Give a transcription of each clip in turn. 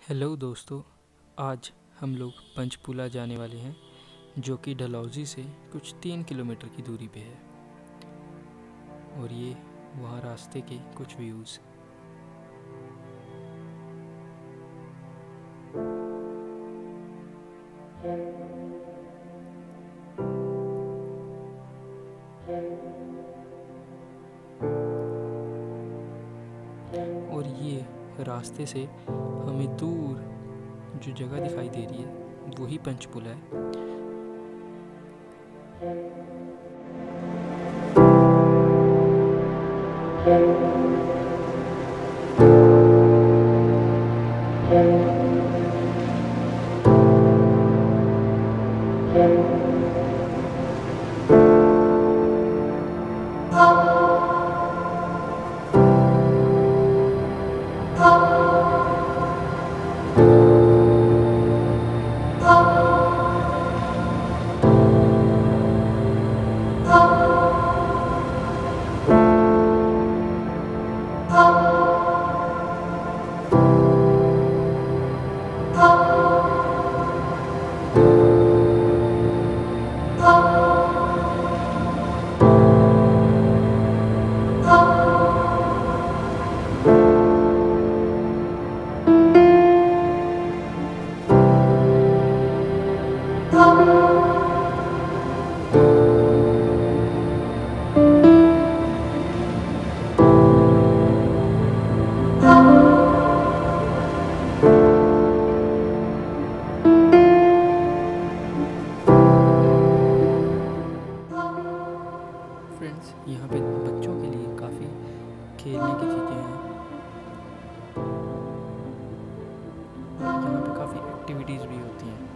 Hello दोस्तों, आज हम लोग पंचपूला जाने वाले हैं जो कि डलहौजी से कुछ 3 किलोमीटर की दूरी पे है। और ये वहाँ रास्ते के कुछ व्यूज़। और ये रास्ते से हमें दूर जो जगह दिखाई दे रही है वही पंचपूला है। फ्रेंड्स, यहाँ पे बच्चों के लिए काफ़ी खेलने की चीज़ें हैं। यहाँ पे काफ़ी एक्टिविटीज़ भी होती हैं।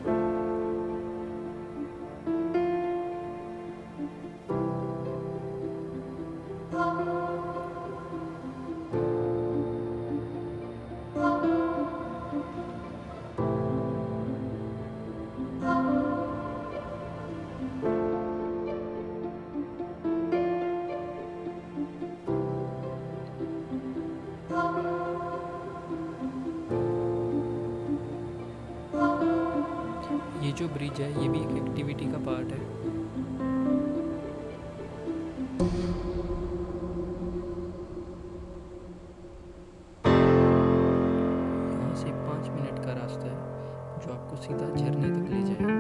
ये जो ब्रिज है ये भी एक एक्टिविटी का पार्ट है। यहाँ से 5 मिनट का रास्ता है जो आपको सीधा झरने तक ले जाएगा।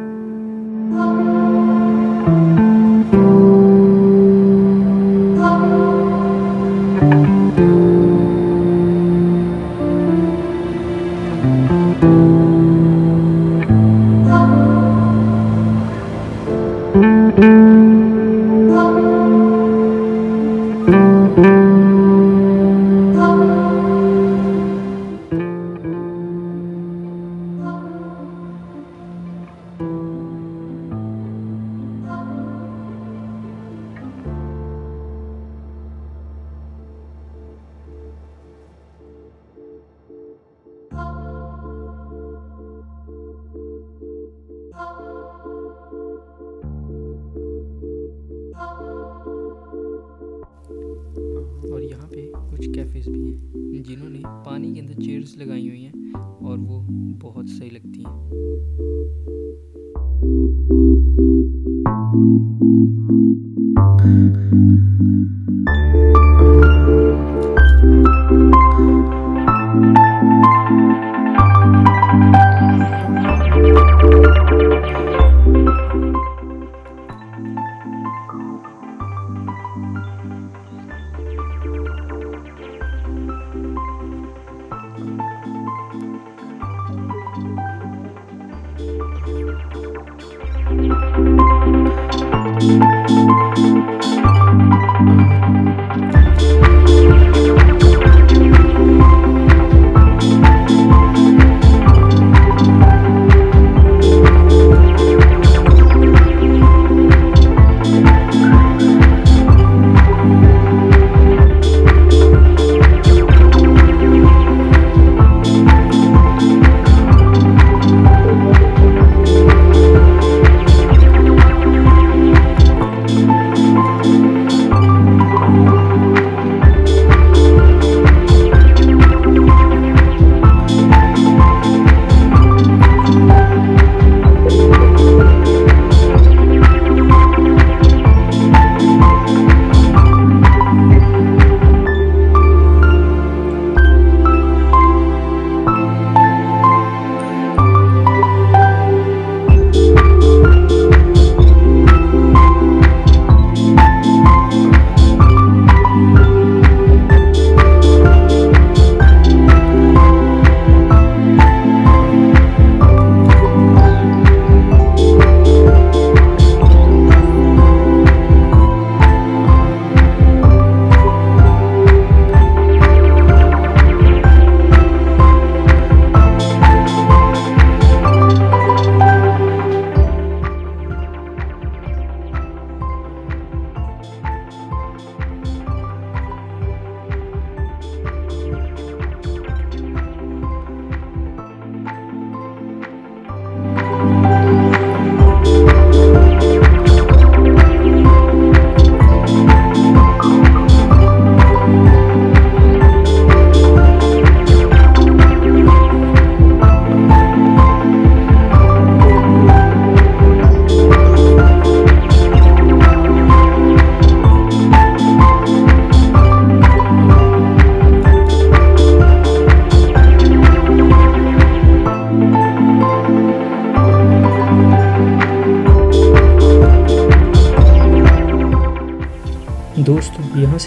और यहाँ पे कुछ कैफ़ेज़ भी हैं जिन्होंने पानी के अंदर चेयर्स लगाई हुई हैं और वो बहुत सही लगती हैं।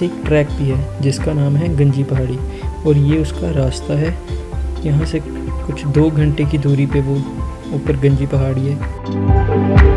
से एक ट्रैक भी है जिसका नाम है गंजी पहाड़ी, और ये उसका रास्ता है। यहाँ से कुछ 2 घंटे की दूरी पे वो ऊपर गंजी पहाड़ी है।